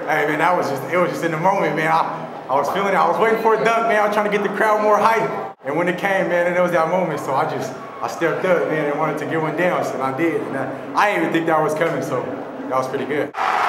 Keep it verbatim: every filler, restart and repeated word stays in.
Hey man, that was just, it was just in the moment, man. I, I was feeling it. I was waiting for a dunk, man. I was trying to get the crowd more hype. And when it came, man, and it was that moment, so I just, I stepped up, man, and wanted to get one down, so I did. And I, I didn't even think that was coming, so that was pretty good.